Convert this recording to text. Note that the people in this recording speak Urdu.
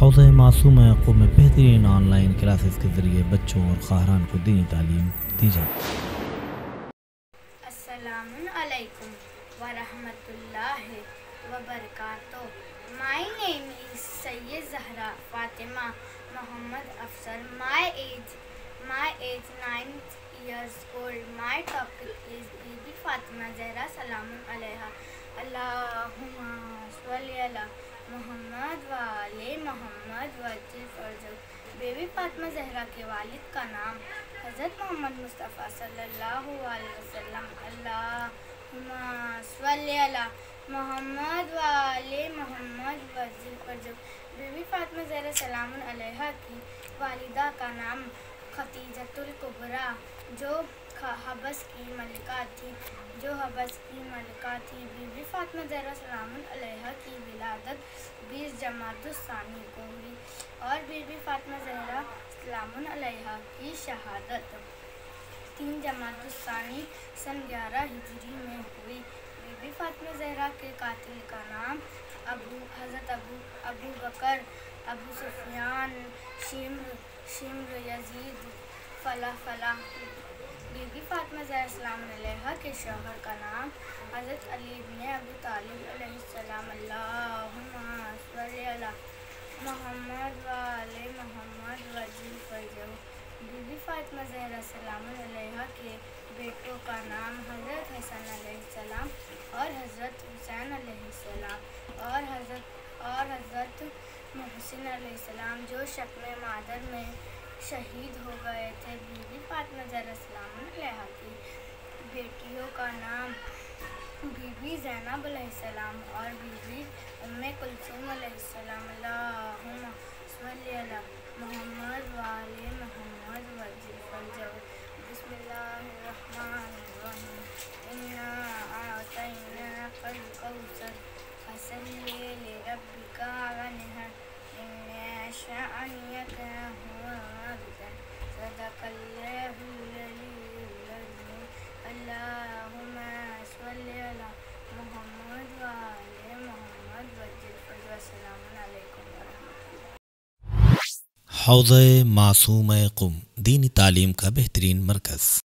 حوضہ معصومہ قوم میں بہترین آن لائن کلاسز کے ذریعے بچوں اور خواہران کو دینی تعلیم دی جاتی ہے۔ السلام علیکم ورحمۃ اللہ وبرکاتہ۔ My name is Sayyid Zahra Fatima Muhammad Afzal. My age 9 years old. My topic is Bibi Fatima Zahra Salamun Alaiha. Allahumma salli ala محمد والے محمد وجل فرجو۔ بیبی فاطمہ زہرا کے والد کا نام حضرت محمد مصطفیٰ صلی اللہ علیہ وسلم۔ اللہم صلی علی محمد والے محمد وجل فرجو۔ بیبی فاطمہ زہرا سلام علیہا کی والدہ کا نام خدیجۃ الکبریٰ جو حبس کی ملکہ تھی۔ بیبی فاطمہ زہرا سلام علیہا کی ولادت 20 جمادی الثانی کو ہوئی اور بیبی فاطمہ زہرا سلام علیہا کی شہادت 3 جمادی الثانی سن 11 ہجری میں ہوئی۔ بیبی فاطمہ زہرا کے قاتل کا نام حضرت ابو بکر، ابو سفیان، شمر، یزید، فلح۔ بیبی فاطمہ زہرا سلام علیہا کے شوہر کا نام حضرت علی بن ابی طالب علیہ السلام۔ اللہم صلی علی محمد وآل محمد وجل فرجہ۔ بیبی فاطمہ زہرا سلام علیہا کے بیٹوں کا نام حضرت حسن علیہ السلام اور حضرت حسین علیہ السلام اور حضرت محسن علیہ السلام جو شتم مادر میں شہید ہو گئے تھے۔ بیبی فاطمہ زہرا سلام علیہا کی بیٹیوں کا نام بی بی زینب علیہ السلام اور بی بی ام کلثوم علیہ السلام۔ اللہم صلی علی محمد وآل محمد وجل فرجہ۔ بسم اللہ الرحمن الرحیم۔ انا اعطیناک الکوثر فصلی لربک وانحر ان شانئک هو الابتر۔ صدق اللہ العلی العظیم۔ اللہم صلی علی محمد وآل محمد وجل فرجہ۔ السلام علیکم ورحمۃ اللہ۔ حوضہ معصومہ قوم دینی تعلیم کا بہترین مرکز۔